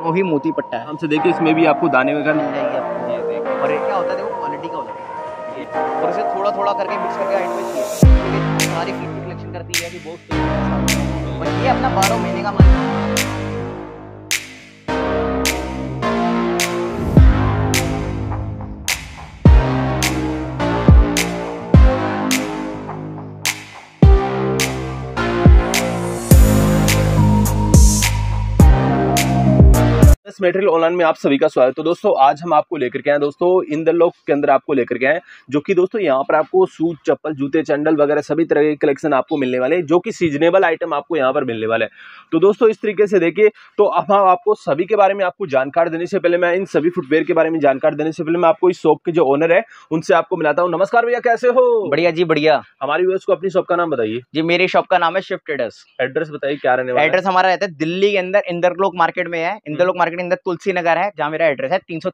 दोनों ही मोती पट्टा है। हमसे देखिए इसमें भी आपको दाने वगैरह मिल जाएगी आपको। ये देखो, और ये क्या होता है देखो क्वालिटी का होता है ये, और इसे थोड़ा थोड़ा करके मिक्स करके हाइट में चाहिए। सारी फ्लिप कलेक्शन करती है कि बहुत, और ये अपना 12 महीने का माल। मटेरियल ऑनलाइन में आप सभी का स्वागत है। तो दोस्तों आज हम आपको लेकर के आए दोस्तों इंद्रलोक के अंदर आपको लेकर के आए, जो कि दोस्तों यहाँ पर आपको शूज, चप्पल, जूते, चैंडल वगैरह सभी तरह के कलेक्शन आपको मिलने वाले हैं, जो कि सीजनेबल आइटम आपको यहाँ पर मिलने वाले हैं। तो दोस्तों इस तरीके से देखिए, तो अब हम आपको सभी के बारे में आपको जानकारी देने से पहले, मैं इन सभी फुटवेयर के बारे में जानकारी देने से पहले मैं आपको इस शॉप के जो ओनर है उनसे आपको मिलाता हूँ। नमस्कार भैया, कैसे हो? बढ़िया जी बढ़िया। हमारी व्यूअर्स को अपनी शॉप का नाम बताइए जी। मेरी शॉप का नाम है शिफ्ट ट्रेडर्स। एड्रेस बताइए क्या रहने वाला है? एड्रेस हमारा रहता है दिल्ली के अंदर इंद्रलोक मार्केट में है। इंद्रलोक मार्केट के अंदर तुलसी नगर है, जहाँ मेरा एड्रेस है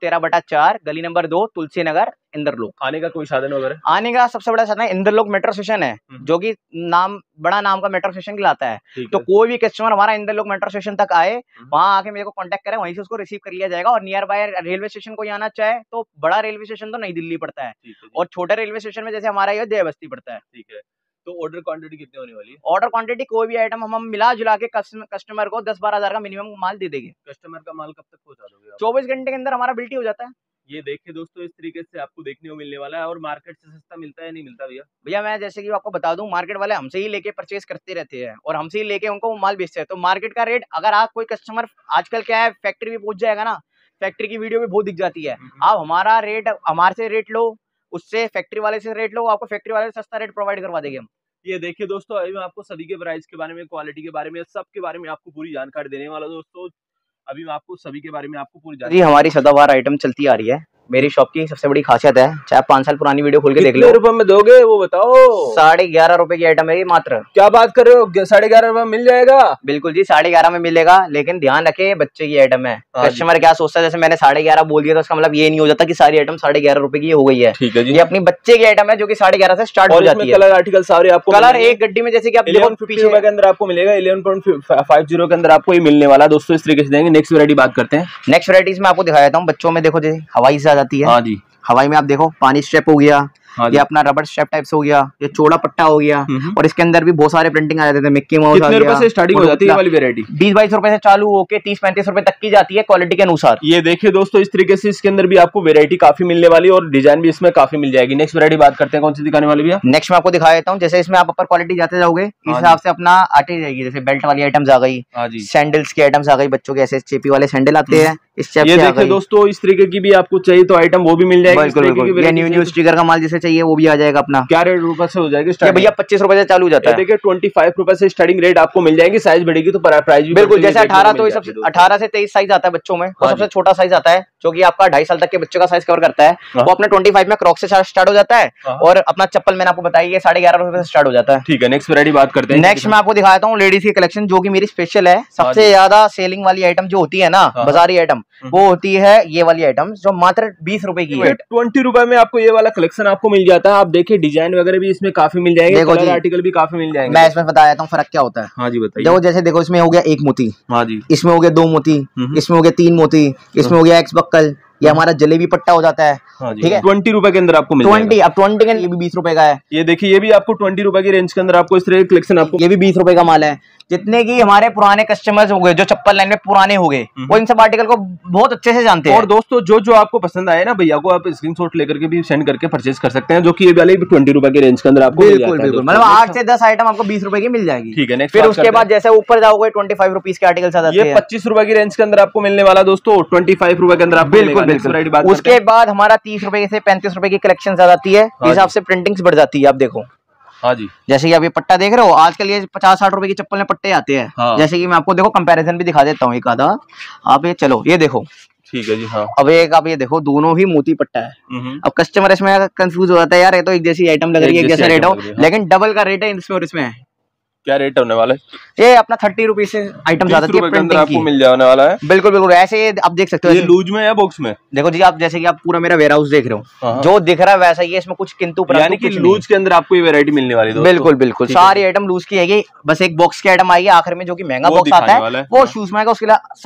313/4 गली नंबर 2 तुलसी नगर इंद्रलोक। आने का कोई साधन वगैरह? आने का सबसे बड़ा साधन है इंद्रलोक मेट्रो स्टेशन है, जो कि बड़ा नाम का मेट्रो स्टेशन कहलाता है। तो कोई भी कस्टमर हमारा इंद्रलोक मेट्रो स्टेशन तक आए, वहां आके मेरे को कांटेक्ट करे, वहीं से उसको रिसीव कर लिया जाएगा। और नियर बाय रेलवे स्टेशन को आना चाहे तो बड़ा रेलवे स्टेशन तो नई दिल्ली पड़ता है, और छोटे रेलवे स्टेशन में जैसे हमारा ये देव बस्ती पड़ता है। ठीक है। तो ऑर्डर क्वांटिटी कितनी होने वाली है? ऑर्डर क्वांटिटी कोई भी आइटम हम मिला जुला के कस्टमर को 10-12 हजार का मिनिमम माल दे देंगे। कस्टमर का माल कब तक पहुंचा दोगे आप? 24 घंटे के अंदर हमारा बिल्टी हो जाता है। ये देखिए दोस्तों, इस तरीके से आपको देखने को मिलने वाला है। और मार्केट से सस्ता मिलता है नहीं मिलता भैया? भैया मैं जैसे कि आपको बता दूं, मार्केट वाले हमसे ही लेके परचेज करते रहते हैं, और हमसे ही लेके उनको वो माल बेचते हैं। तो मार्केट का रेट, अगर आप कोई कस्टमर, आजकल क्या है फैक्ट्री भी पहुंच जाएगा ना, फैक्ट्री की वीडियो भी बहुत दिख जाती है। आप हमारा रेट, हमारे से रेट लो, उससे फैक्ट्री वाले से रेट लो, आपको फैक्ट्री वाले से सस्ता रेट प्रोवाइड करवा देंगे हम। ये देखिए दोस्तों, अभी मैं आपको सभी के प्राइस के बारे में, क्वालिटी के बारे में, सब के बारे में आपको पूरी जानकारी देने वाला दोस्तों। अभी मैं आपको सभी के बारे में आपको पूरी जानकारी। हमारी सदाबहार आइटम चलती आ रही है। मेरी शॉप की सबसे बड़ी खासियत है, चाहे 5 साल पुरानी वीडियो खोल के देख लो। कितने रुपए में दोगे वो बताओ? 11.5 रुपए की आइटम है ये मात्र। क्या बात कर रहे हो? 11.5 रुपए मिल जाएगा? बिल्कुल जी, 11.5 में मिलेगा। लेकिन ध्यान रखे बच्चे की आइटम है। कस्टमर क्या सोचता है, जैसे मैंने 11.5 बोल दिया तो उसका मतलब ये नहीं हो जाता कि सारी आइटम 11.5 रुपए की हो गई है। ठीक है जी। ये अपनी बच्चे की आइटम है, जो कि 11.5 से स्टार्ट हो जाती है। कलर आर्टिकल सारे आपको, कलर एक गड्डी में, जैसे कि आप 1150 रुपए के अंदर आपको मिलेगा। 11.50 के अंदर आपको ये मिलने वाला दोस्तों। इस तरीके से देंगे। नेक्स्ट वैरायटी बात करते हैं। नेक्स्ट वैरायटीज में आपको दिखा देता हूँ। बच्चों में देखो, जैसे हवाई से आ जाती है। हाँ जी। हवाई में आप देखो पानी स्ट्रेप हो गया, ये अपना रबर स्ट्रेप टाइप से हो गया, ये चौड़ा पट्टा हो गया, और इसके अंदर भी बहुत सारे प्रिंटिंग आ जाते थे। मिक्की माउस आ गया। कितने रुपए से स्टार्टिंग हो जाती है ये वाली वैरायटी? 20-22 रुपए से चालू होके 30-35 रुपए तक की जाती है, क्वालिटी के अनुसार। ये देखिए दोस्तों, इस तरीके से इसके अंदर भी आपको वैरायटी काफी मिलने वाली है, और डिजाइन भी इसमें काफी मिल जाएगी। नेक्स्ट वैरायटी बात करते हैं, कौन सी दिखाने वाली भैया? नेक्स्ट मैं आपको दिखा देता हूँ। जैसे इसमें आप अपर क्वालिटी जाते जाओगे, इस हिसाब से अपना आती जाएगी। जैसे बेल्ट वाली आइटम्स आ गई, सैंडल्स की आइटम्स आ गई, बच्चों के ऐसे चेपी वाले सैंडल आते हैं। ये देखिए दोस्तों, इस तरीके की भी आपको चाहिए तो आइटम वो भी मिल जाएगी। न्यू स्टिकर का माल जिसे चाहिए वो भी आ जाएगा अपना। क्या रेट रुपए से हो जाएगी? भैया 25 रुपए से चालू हो जाता है। देखिए 25 रुपए से स्टार्टिंग रेट आपको मिल जाएगी। साइज बढ़ेगी तो प्राइस भी बिल्कुल। जैसे 18 तो सबसे 18 से 23 साइज आता है बच्चों में, और सबसे छोटा साइज आता है जो कि आपका 2.5 साल तक के बच्चे का साइज कवर करता है, वो अपने 25 में क्रॉक्स से स्टार्ट हो जाता है। और अपना चप्पल मैंने आपको बताई है 11.5 रुपए से स्टार्ट हो जाता है। ठीक है। नेक्स्ट वैरायटी बात करते हैं। नेक्स्ट मैं आपको दिखाता हूँ लेडीज की कलेक्शन, जो कि मेरी स्पेशल है। सबसे ज्यादा सेलिंग वाली आइटम जो होती है ना, बाजारी आइटम, वो होती है ये वाली आइटम, जो मात्र 20 रुपए की है। 20 रुपए में आपको ये वाला कलेक्शन आपको मिल जाता है। आप देखिए डिजाइन वगैरह भी इसमें काफी मिल जाएंगे, कलर आर्टिकल भी काफी मिल जाएंगे। मैं इसमें बता देता हूँ फर्क क्या होता है। हाँ जी बताइए। देखो, जैसे देखो, इसमें हो गया 1 मोती, हाँ जी, इसमें हो गया 2 मोती, इसमें हो गया 3 मोती, इसमें हो गया एक्स बक्कल, ये हमारा जलेबी पट्टा हो जाता है। ठीक है। 20 रुपए के अंदर आपको मिल जाएगा। 20, अब 20 का ये भी 20 रुपए का है। ये देखिए, ये भी आपको 20 रुपए की रेंज के अंदर आपको इस तरह की कलेक्शन आपको, ये भी 20 रुपए का माल है। जितने की हमारे पुराने कस्टमर्स हो गए, जो चप्पल लाइन में पुराने हो गए, वो इन सब आर्टिकल को बहुत अच्छे से जानते हैं। और दोस्तों जो आपको पसंद आए ना भैया को, आप स्क्रीनशॉट लेकर के भी सेंड करके परचेज कर सकते हैं, जो कि ये वाले भी 20 रुपए की रेंज के अंदर आपको बिल्कुल बिल्कुल, मतलब 8 से 10 आइटम आपको 20 रुपए की मिल जाएगी। ठीक है। फिर उसके बाद जैसे ऊपर जाओगे 25 रुपीज के आर्टिकल आ जाते हैं। ये 25 रुपए की रेंज के अंदर आपको मिलने वाला दोस्तों, 25 रुपए के अंदर आपको बिल्कुल बिल्कुल। उसके बाद हमारा 30 रुपए से 35 रुपए की कलेक्शन आ जाती है। इस हिसाब से प्रिंटिंग्स बढ़ जाती है। आप देखो, हाँ जी, जैसे कि आप ये पट्टा देख रहे हो, आजकल ये 50-60 रुपए की चप्पल में पट्टे आते हैं। हाँ। जैसे कि मैं आपको देखो कंपैरिजन भी दिखा देता हूँ एक आधा। आप ये चलो, ये देखो। ठीक है जी। हाँ। अब एक आप ये देखो, दोनों ही मोती पट्टा है। अब कस्टमर इसमें कंफ्यूज हो जाता है, यार ये तो एक जैसी आइटम लग रही है, एक जैसा रेट हो, लेकिन डबल का रेट है इसमें और इसमें है। क्या रेट होने वाला है? ये अपना 30 रुपीज से आइटम ज्यादा आपको मिल जाने वाला है। बिल्कुल बिल्कुल। ऐसे आप देख सकते हो, ये लूज में या बॉक्स में? देखो जी, आप जैसे कि आप पूरा मेरा वेयर हाउस देख रहे हो, जो दिख रहा है वैसा ही है, इसमें कुछ किंतु यानी कि लूज के अंदर आपको ये वैरायटी मिलने वाली है। बिल्कुल बिल्कुल, सारी आइटम लूज की है। बस एक बॉक्स की आइटम आएगी आखिर में, जो कि महंगा बॉक्स आता है, वो शूज में आएगा। उसके लिए सब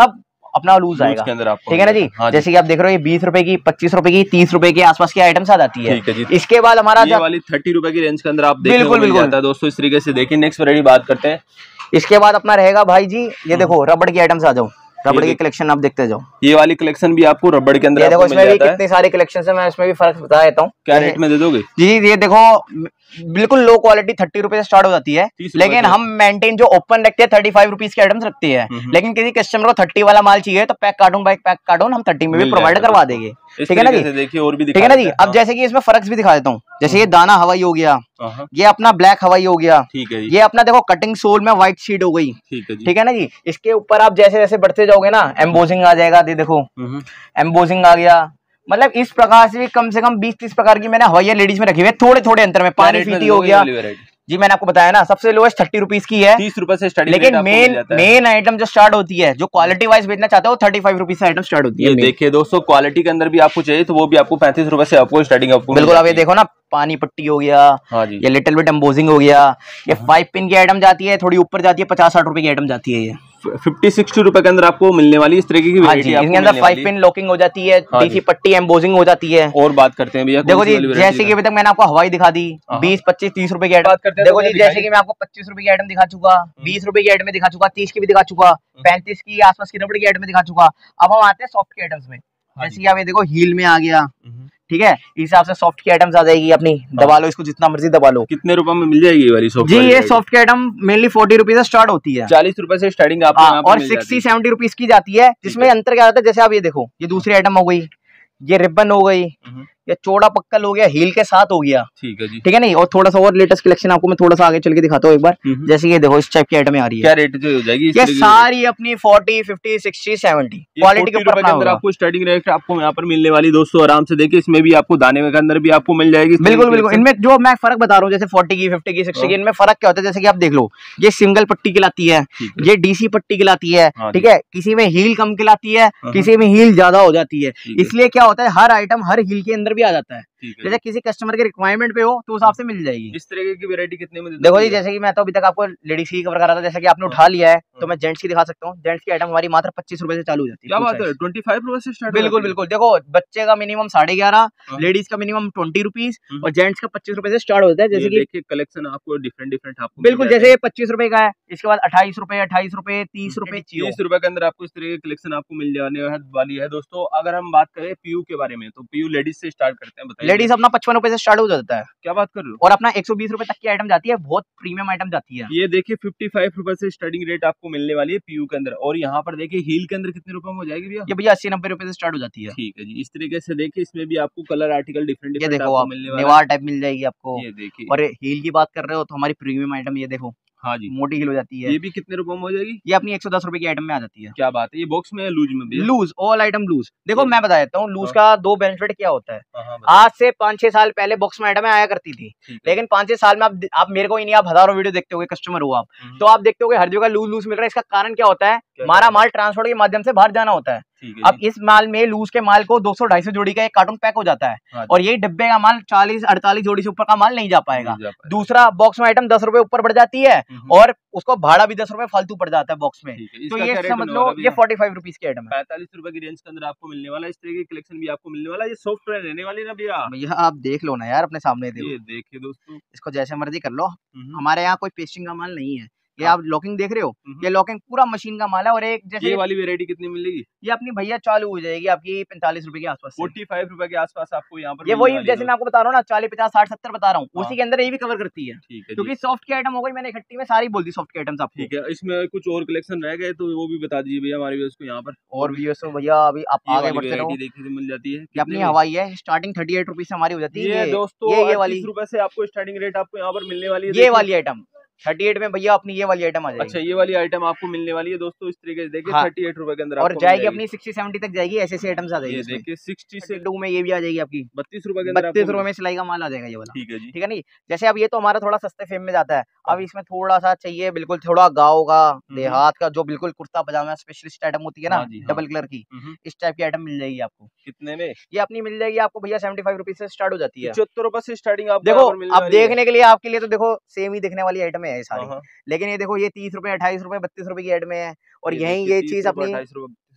अपना लूज आएगा के अंदर आपको, ठीक है ना जी। जैसे कि आप देख रहे हो ये 20 रुपए की, 25 रुपए की, 30 रुपए के आसपास की आइटम्स आ जाती है। इसके बाद हमारा ये वाली 30 रुपए की रेंज के अंदर आप बिल्कुल जाता है दोस्तों। इस तरीके से देखिए नेक्स्ट वैरायटी बात करते हैं। इसके बाद अपना रहेगा भाई जी, ये देखो रबड़ की आइटम्स आ जाओ, रबड़ की कलेक्शन आप देखते जाओ। ये वाली कलेक्शन भी आपको रबड़ के अंदर देखो, इसमें भी कितने सारे कलेक्शन है, मैं इसमें भी फर्क बता देता हूँ। क्या रेट में दे दोगे जी? ये देखो बिल्कुल लो क्वालिटी 30 रुपए से स्टार्ट हो जाती है, लेकिन हम मेंटेन जो ओपन रखते हैं 35 रुपीज के आइटम्स रखते हैं। लेकिन किसी कस्टमर को 30 वाला माल चाहिए तो pack carton by pack carton हम 30 में भी प्रोवाइड करवा देंगे, ठीक है ना जी। देखिए और भी ठीक है ना जी। अब जैसे कि इसमें फर्क भी दिखा देता हूँ, जैसे ये दाना हवाई हो गया, ये अपना ब्लैक हवाई हो गया, ठीक है। ये अपना देखो कटिंग सोल में व्हाइट शीट हो गई, ठीक है ना जी। इसके ऊपर आप जैसे जैसे बढ़ते जाओगे ना एम्बोजिंग आ जाएगा, देखो एम्बोजिंग आ गया। मतलब इस प्रकार से भी कम से कम 20-30 प्रकार की मैंने हवाइया लेडीज में रखी हुई है, थोड़े थोड़े अंतर में। पानी फीटी हो गया जी, मैंने आपको बताया ना, सबसे लोएस्ट 30 रुपीज की है, 30 रुपए से स्टार्टिंग। लेकिन मेन आइटम जो स्टार्ट होती है, जो क्वालिटी वाइज बेचना चाहते हो, 35 रुपीज से आइटम स्टार्ट होती है। देखिए दोस्तों, क्वालिटी के अंदर भी आपको चाहिए तो वो भी आपको 35 रुपए से आपको स्टार्टिंग आपको बिल्कुल। अब ये देखो ना, पानी पट्टी हो गया, ये लिटिल बिट एम्बोजिंग हो गया, ये 5 पिन की आइटम जाती है, थोड़ी ऊपर जाती है, 50-60 रुपए की आइटम जाती है। ये 50-60 रुपए के अंदर आपको मिलने वाली इस तरीके की वैरायटी इसके अंदर 5 पिन लॉकिंग हो जाती है, डीसी पट्टी एम्बोजिंग हो जाती है। और बात करते हैं भैया, देखो जी, जैसे कि अभी तक मैंने आपको हवाई दिखा दी, 20, 25, 30 रुपए की आइटम। देखो जी, जैसे कि मैं आपको 25 रुपए की आइटम दिखा चुका, 20 रुपए की आइटम दिखा चुका, 30 की भी दिखा चुका, 35 की आसपास की रबड़ की आइटम दिखा चुका। अब हम आते हैं सॉफ्ट की आइटम्स में। जैसे कि आप ये देखो हील में आ गया, ठीक है, इस हिसाब से सॉफ्ट की आइटम्स आ जाएगी अपनी। दबा लो इसको जितना मर्जी दबा लो। कितने रुपए में मिल जाएगी ये वाली सॉफ्ट? जी, ये सॉफ्ट की आइटम मेनली 40 रुपीज से स्टार्ट होती है, 40 रुपए से स्टार्टिंग आपको और 60-70 रुपीज की जाती है। जिसमें अंतर क्या होता है, जैसे आप ये देखो, ये दूसरी आइटम हो गई, ये रिबन हो गई, ये चौड़ा पक्कल हो गया, हील के साथ हो गया, ठीक है जी, ठीक है नहीं। और थोड़ा सा और लेटेस्ट कलेक्शन आपको मैं थोड़ा सा आगे चल के दिखाता हूँ एक बार। जैसे ये देखो, इस टाइप की आइटम आ रही है। क्या रेट हो जाएगी ये सारी अपनी 40, 50, 60, 70 क्वालिटी के ऊपर अंदर आपको स्टार्टिंग रेट आपको यहाँ पर मिलने वाली दोस्तों। आराम से देखिए, इसमें भी आपको दाने के अंदर भी आपको मिल जाएगी। बिल्कुल बिल्कुल। इनमें जो मैं फर्क बता रहा हूँ, जैसे 40 की, 50 की, 60 की, इनमें फर्क क्या होता है, जैसे कि आप देख लो, ये सिंगल पट्टी खिलाती है, ये डीसी पट्टी खिलाती है, ठीक है। किसी में हील कम खिलाती है, किसी में हील ज्यादा हो जाती है। इसलिए क्या होता है, हर आइटम हर हील के अंदर भी आ जाता है। जैसे किसी कस्टमर के रिक्वायरमेंट पे हो तो उस हिसाब से मिल जाएगी। इस तरीके की वैरायटी कितने में? देखो जी, जैसे कि मैं तो अभी तक आपको लेडीज की कवर करा था, जैसे कि आपने उठा लिया है तो मैं जेंट्स की दिखा सकता हूँ। जेंट्स की आइटम हमारी मात्र 25 रुपए से चालू हो जाती है। क्या बात है, 25 रुपए से स्टार्ट? बिल्कुल बिल्कुल। देखो, बच्चे का मिनिमम 11.5, लेडीज का मिनिमम 20 रुपीज और जेंट्स का 25 रुपए से स्टार्ट होता है। जैसे कि देखिए कलेक्शन आपको डिफरेंट आपको बिल्कुल, जैसे 25 रुपए का है, इसके बाद 28 रुपए, 28 रुपए, 30 रुपए, 30 रुपए के अंदर आपको इस तरह की कलेक्शन आपको मिल जाने वाली है दोस्तों। अगर हम बात करें पीयू के बारे में, तो पीयू लेडीज से स्टार्ट करते हैं, बताइए। लेडीज अपना 55 रुपए से स्टार्ट हो जाता है। क्या बात कर रहे हो? और अपना 120 रुपए तक की आइटम जाती है, बहुत प्रीमियम आइटम जाती है। ये देखिए 55 रुपए से स्टार्टिंग रेट आपको मिलने वाली है पीयू के अंदर। और यहाँ पर देखिए हील के अंदर कितने रुपए में हो जाएगी भैया? ये भैया 80-90 रुपए से स्टार्ट हो जाती है। ठीक है जी। इस तरीके से देखिए, इसमें भी आपको कलर आर्टिकल डिफरेंट देखो, आप निवार टाइप मिल जाएगी आपको। ये देखिए, और हील की बात कर रहे हो तो हमारी प्रीमियम आइटम ये देखो, हाँ जी, मोटी हील हो जाती है। ये भी कितने रुपए में हो जाएगी? ये अपनी 110 रुपए की आइटम में आ जाती है। क्या बात है, ये बॉक्स में है लूज में भी? Loose, all item loose. देखो मैं बता देता हूँ, लूज का 2 बेनिफिट क्या होता है। आज से 5-6 साल पहले बॉक्स में आइटम आया करती थी, लेकिन 5-6 साल में आप मेरे को ही नहीं, आप हजारों वीडियो देखते हो, कस्टमर हो आप, तो आप देखते हो हर जगह लूज लूज मिल रहा है। इसका कारण क्या होता है, हमारा माल ट्रांसपोर्ट के माध्यम से बाहर जाना होता है। अब इस माल में, लूज के माल को 200-250 जोड़ी का एक कार्टून पैक हो जाता है, और यही डब्बे का माल 40-48 जोड़ी से ऊपर का माल नहीं जा पाएगा। दूसरा, बॉक्स में आइटम 10 रुपए ऊपर बढ़ जाती है, और उसको भाड़ा भी 10 रुपए फालतू पड़ जाता है बॉक्स में। तो ये समझ लो, ये 45 रुपीज की आइटम है। 45 रुपए की रेंज के अंदर आपको मिलने वाला है। इस तरह की कलेक्शन भी आपको मिलने वाला है। ये सॉफ्टवेयर रहने वाली ना भैया, आप देख लो ना यार, अपने सामने देखो। ये देखिए दोस्तों, इसको जैसे मर्जी कर लो, हमारे यहाँ कोई पेस्टिंग का माल नहीं है। ये आप लॉकिंग देख रहे हो, ये लॉकिंग पूरा मशीन का माल है। और एक जैसे ये वाली वैरायटी कितनी मिलेगी? ये अपनी भैया चालू हो जाएगी आपकी 45 रुपए के आसपास, 45 रुपए के आसपास आपको यहाँ पर। ये वही जैसे मैं आपको बता रहा हूँ ना, 40, 50, 60, 70 बता रहा हूँ, उसी के अंदर ये भी कवर करती है। क्योंकि सॉफ्ट की आइटम हो गई, मैंने इकट्ठी में सारी बोल दी सॉफ्ट की आइटम्स आपको। ठीक है, इसमें कुछ और कलेक्शन रह गए तो वो भी बता दीजिए भैया हमारे व्यूअर्स को यहाँ पर। और व्यूअर्स को भैया, अभी आप आगे बढ़ते रहो, देखिए तो मिल जाती है। ये अपनी हवाई है, स्टार्टिंग 38 रुपीज से हमारी हो जाती है। ये दोस्तों ये वाली रुपए से आपको स्टार्टिंग रेट आपको यहाँ पर मिलने वाली है। ये वाली आइटम 38 में भैया अपनी ये वाली आइटम आ जाएगी। अच्छा, ये वाली आइटम आपको मिलने वाली है दोस्तों। इस तरीके से देखिए, 38 रुपए के अंदर और जाएगी अपनी 60-70 तक जाएगी। ऐसे आइटम्स आ जाएगी। देखिए 60 से 2 में ये भी आ जाएगी आपकी 32 रुपए के अंदर, 32 रुपए में सिलाई का माल आ जाएगा ये वाला। ठीक है जी, ठीक है नहीं। जैसे अब ये तो हमारा थोड़ा सस्ते फेम में जाता है। अब इसमें थोड़ा सा चाहिए, बिल्कुल थोड़ा गाँव का, देहात का, जो बिल्कुल कुर्ता पजामा स्पेशलिस्ट आइटम होती है ना, डबल कलर की, इस टाइप की आइटम मिल जाएगी आपको। कितने में? ये अपनी मिल जाएगी आपको भैया 75 रुपीज से स्टार्ट हो जाती है। 75 रुपए से स्टार्टिंग आप देखो, अब देखने के लिए आपके लिए तो देखो सेम ही दिखने वाली आइटम है सारी, लेकिन ये देखो, ये 30 रुपए, 28 रुपए, 32 रुपए की एड में है। और यही ये चीज अपनी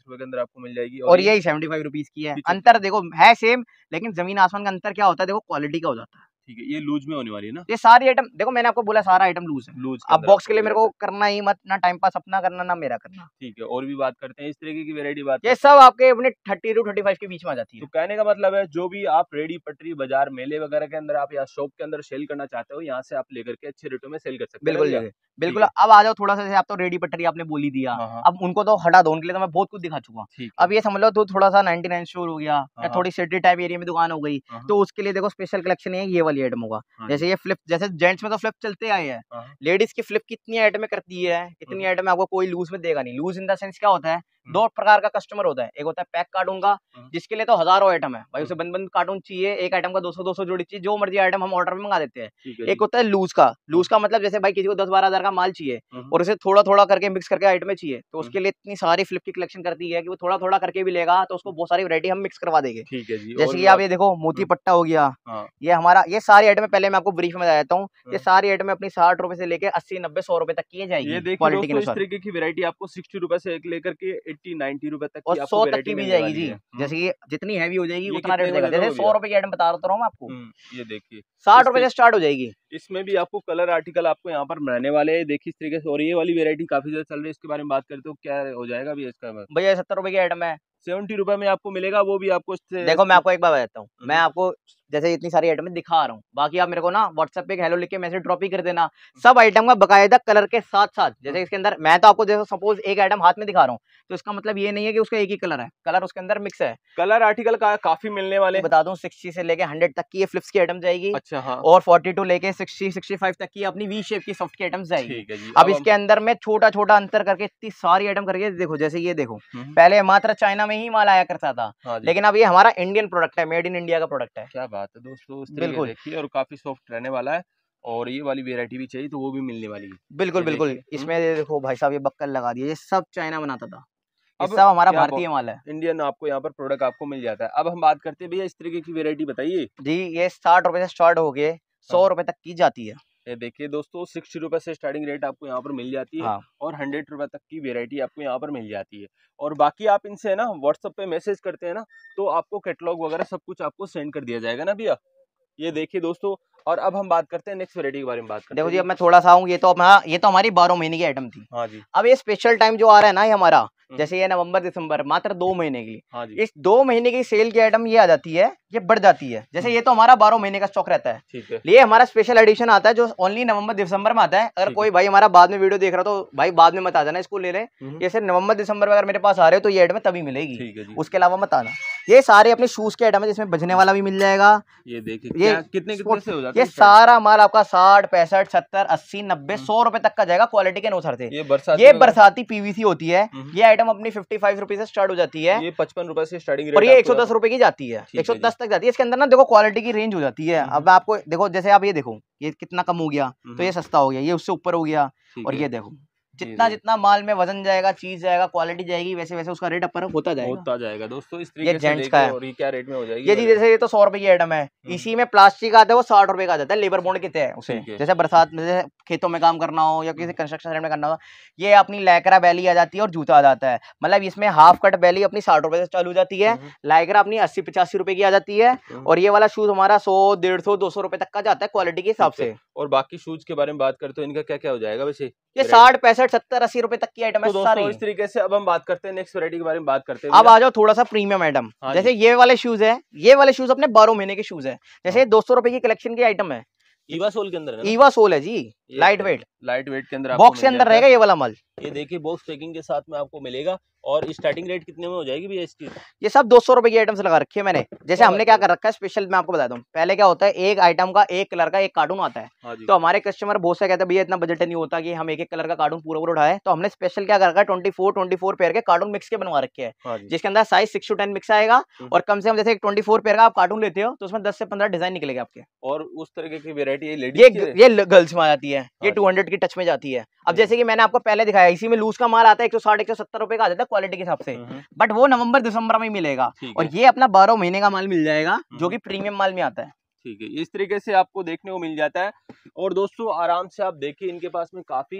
रुपए के अंदर आपको मिल जाएगी। और यही 75 रुपीज की है। अंतर देखो है सेम, लेकिन जमीन आसमान का अंतर क्या होता है, देखो क्वालिटी का हो जाता है। ठीक है, ये लूज में होने वाली है ना? ये सारी आइटम देखो, मैंने आपको बोला सारा आइटम लूज है। लूज अब बॉक्स के लिए मेरे को करना ही मत, ना टाइम पास अपना करना ना मेरा करना। ठीक है, और भी बात करते हैं इस तरीके की वैरायटी बात। ये सब आपके अपने 30 to 35 के बीच में आ जाती है। तो कहने का मतलब है जो भी आप रेडी पटरी बाजार मेले वगैरह के अंदर आप या शॉप के अंदर सेल करना चाहते हो, यहाँ से आप लेकर के अच्छे रेटों में सेल कर सकते हो। बिल्कुल बिल्कुल। अब आ जाओ थोड़ा सा, जैसे आप तो रेडी पटरी आपने बोली दिया, अब उनको तो हटा दो, उनके लिए तो मैं बहुत कुछ दिखा चुका हूँ। अब ये समझ लो तो थोड़ा सा 99 स्टोर हो गया या थोड़ी सिटी टाइप एरिया में दुकान हो गई, तो उसके लिए देखो स्पेशल कलेक्शन है, ये वाली आइटम होगा। जैसे ये फ्लिप, जैसे जेंट्स में तो फ्लिप चलते आए हैं, लेडीज की फ्लिप कितनी आइटम कर दी है, इतनी आइटम आपको कोई लूज में देगा नहीं। लूज इन द सेंस क्या होता है, दो प्रकार का कस्टमर होता है। एक होता है पैक कार्टून का, जिसके लिए तो हजारों आइटम है भाई, उसे बंद कार्टून चाहिए, एक आइटम का 200 जोड़ी चाहिए, जो मर्जी आइटम हम ऑर्डर में मंगा देते हैं। एक होता है लूज का। लूज का मतलब जैसे भाई किसी को 10-12 हजार का माल चाहिए और उसे थोड़ा थोड़ा करके मिक्स करके आइटम चाहिए, तो उसके लिए इतनी सारी फ्लिप की कलेक्शन करती है कि वो थोड़ा थोड़ा करके भी लेगा, तो उसको बहुत सारी वैरायटी हम मिक्स करवा देंगे। ठीक है जी। जैसे कि आप ये देखो मोती पट्टा हो गया, ये हमारा, ये सारी आइटम पहले मैं आपको ब्रीफ में बता देता हूँ। ये सारी आइटम अपनी 60 रुपए से लेके 80-90-100 रुपए तक की जाएगी। ये देखिए इस तरीके की वैरायटी आपको 60 रुपए से लेकर के 80-90 रुपए तक और 100 तक की भी जाएगी जी। जैसे कि जितनी हैवी हो जाएगी उतना रेट देगा। जैसे 100 रुपए की आइटम बता रहा हूँ आपको, ये देखिए 60 रुपए से स्टार्ट हो जाएगी। इसमें भी आपको कलर आर्टिकल आपको यहाँ पर रहने वाले हैं, देखिए इस तरीके से। और ये वाली वैरायटी काफी ज्यादा चल रही है, इसके बारे में बात करते हो क्या हो जाएगा भैया इसका? भैया 70 रुपए की आइटम है, 70 रुपए में आपको मिलेगा। वो भी आपको देखो मैं आपको एक बार बताता हूँ, मैं आपको जैसे इतनी सारी आइटम दिखा रहा हूँ, बाकी आप मेरे को ना व्हाट्सएप पे हेलो लिख के मैसेज ड्रॉप ही कर देना, सब आइटम का बकायदा कलर के साथ साथ। जैसे इसके अंदर मैं तो आपको जैसे सपोज एक आइटम हाथ में दिखा रहा हूँ, तो इसका मतलब ये नहीं है कि उसका एक ही कलर है, कलर उसके अंदर मिक्स है। कलर आर्टिकल का काफी मिलने वाले, बता दूं 60 से लेके 100 तक की ये फ्लिप्स की आइटम जाएगी। अच्छा हाँ। और 42 लेके 60-65 तक की अपनी वी शेप की सॉफ्ट की आइटम्स जाएगी। ठीक है जी। अब इसके अंदर में छोटा छोटा अंतर करके इतनी सारी आइटम करके देखो, जैसे ये देखो पहले मात्र चाइना में ही माल आया करता था, लेकिन अब ये हमारा इंडियन प्रोडक्ट है, मेड इन इंडिया का प्रोडक्ट है। क्या बात है दोस्तों, बिल्कुल देखिए, और काफी सॉफ्ट रहने वाला है। और ये वाली वैरायटी भी चाहिए तो वो भी मिलने वाली है। बिल्कुल बिल्कुल। इसमें देखो भाई साहब ये बक्कल लगा दिए, ये सब चाइना बनाता था, अब सब हमारा भारतीय माल है, इंडियन आपको यहाँ पर प्रोडक्ट आपको मिल जाता है। अब हम बात करते हैं भैया इस तरीके की वैरायटी बताइए जी। ये 60 रुपए से स्टार्ट हो गए 100 रुपए तक की जाती है। ये देखिए दोस्तों 60 रुपए से स्टार्टिंग रेट आपको यहाँ पर मिल जाती है। और 100 रुपए तक की वैरायटी आपको यहाँ पर मिल जाती है। और बाकी आप इनसे ना व्हाट्सएप पे मैसेज करते हैं ना, तो आपको कैटलॉग वगैरह सब कुछ आपको सेंड कर दिया जाएगा ना भैया। ये देखिए दोस्तों, और अब हम बात करते हैं नेक्स्ट वैरायटी के बारे में बात करते हैं। देखो जी, अब मैं थोड़ा सा आऊँ, ये तो हमारी 12 महीने की आइटम थी। हाँ जी। अब ये स्पेशल टाइम जो आ रहा है ना, ये हमारा जैसे ये नवंबर दिसंबर मात्र 2 महीने की। हाँ जी। इस 2 महीने की सेल की आइटम ये आ जाती है, ये बढ़ जाती है। जैसे ये तो हमारा 12 महीने का स्टॉक रहता है, ठीक है। ये हमारा स्पेशल एडिशन आता है जो ओनली नवंबर दिसंबर में आता है। अगर कोई भाई हमारा बाद में वीडियो देख रहा तो भाई बाद में मत आ जाना, इसको ले ले। ये सिर्फ नवंबर दिसंबर में अगर मेरे पास आ रहे हो तो ये आइटम तभी मिलेगी, उसके अलावा मत आना। ये सारे अपने शूज के आइटम है, जिसमें बजने वाला भी मिल जाएगा। ये देखिए ये कितने से हो जाता है? ये सारा माल आपका 60, 65, 70, 80, 90, 100 रुपए तक का जाएगा क्वालिटी के अनुसार से। ये बरसाती पीवीसी होती है। ये आइटम अपनी 55 रुपए से स्टार्ट हो जाती है। ये 55 रुपए से स्टार्टिंग रेट, और ये 110 रुपए की जाती है, 110 तक जाती है। इसके अंदर ना देखो क्वालिटी की रेंज हो जाती है। अब आपको देखो, जैसे आप ये देखो ये कितना कम हो गया, तो ये सस्ता हो गया, ये उससे ऊपर हो गया। और ये देखो जितना जितना माल में वजन जाएगा, चीज जाएगा, क्वालिटी जाएगी, वैसे वैसे उसका रेट अपर होता जाएगा दोस्तों। इस तरीके ये जेंट्स का है। और ये क्या रेट में हो जाएगी? ये जी जैसे ये तो 100 रुपए की आइटम है, इसी में प्लास्टिक आता है वो 60 रुपए का आ जाता है। लेबर बॉन्ड कितने है उसे, जैसे बरसात में जैसे खेतों में काम करना हो या किसी कंस्ट्रक्शन साइट में करना हो, ये अपनी लैकरा बैली आ जाती है और जूता आ जाता है। मतलब इसमें हाफ कट बैली अपनी 60 रुपए से चालू हो जाती है, लैकरा अपनी 80-85 रुपए की आ जाती है। और ये वाला शूज हमारा 100, 150, 200 रुपए तक का जाता है क्वालिटी के हिसाब से। और बाकी शूज के बारे में बात करते हो, इनका क्या क्या हो जाएगा वैसे? ये 60, 65, 70, 80 रुपए तक की आइटम है सारी। इस तरीके से अब हम बात करते हैं नेक्स्ट वैरायटी के बारे में बात करते हैं। अब आ जाओ थोड़ा सा प्रीमियम आइटम। जैसे ये वाले शूज है, ये वाले शूज अपने 12 महीने के शूज है। जैसे 200 रुपए की कलेक्शन की आइटम है, ईवा सोल के अंदर है ना? ईवा सोल है जी, लाइट वेट के अंदर बॉक्स के अंदर रहेगा ये वाला माल। ये देखिए बॉक्स पैकिंग के साथ में आपको मिलेगा। और स्टार्टिंग रेट कितने में हो जाएगी भैया इसकी? ये सब 200 रुपए की आइटम्स लगा रखी है मैंने। जैसे हमने क्या कर रखा है स्पेशल, मैं आपको बताता हूँ। पहले क्या होता है, एक आइटम का एक कलर का एक कार्टून आता है। तो हमारे कस्टमर बहुत से कहते हैं भैया इतना बजट नहीं होता कि हम एक एक कलर का कार्टून पूरा पूरा उठाए। तो हमने स्पेशल क्या कर रखा है, 24 पेयर के कार्टून मिक्स के बनवा रखे हैं, जिसके अंदर साइज 6 to 10 मिक्स आएगा। और कम से कम जैसे 24 पेयर का आप कार्टून लेते हो तो उसमें 10 से 15 डिजाइन निकलेगा आपके। और उस तरीके की वेरायटी ये गर्ल्स में आ जाती है, ये 200 की टच में जाती है। अब जैसे कि मैंने आपको पहले दिखाया, इसी में लूज का माल आता है 160, 170 रुपए का आ जाता है क्वालिटी के हिसाब से, बट वो नवंबर दिसंबर में मिलेगा। और ये अपना 12 महीने का माल मिल जाएगा, जो कि प्रीमियम माल में आता है। ठीक है, इस तरीके से आपको देखने को मिल जाता है। और दोस्तों आराम से आप देखिए, इनके पास में काफी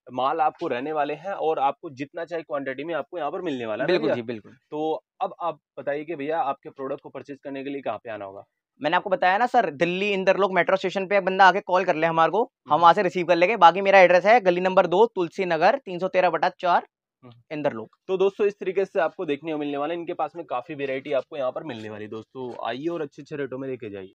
माल आपको रहने वाले हैं और आपको जितना चाहिए क्वांटिटी में आपको यहाँ पर मिलने वाला है। बिल्कुल जी, बिल्कुल। तो अब आप बताइए कि भैया आपके प्रोडक्ट को परचेज करने के लिए कहाँ पे आना होगा? मैंने आपको बताया ना sir, Delhi Inderlok metro station पे एक बंदा आके कॉल कर ले हमारे को, हम वहां से रिसीव कर लेंगे। बाकी मेरा एड्रेस है गली नंबर 2 तुलसी नगर 313/4 इंदरलोक। तो दोस्तों इस तरीके से आपको देखने को मिलने वाला है। इनके पास में काफी वेरायटी आपको यहाँ पर मिलने वाली है दोस्तों। आइए और अच्छे अच्छे रेटों में लेके जाइए।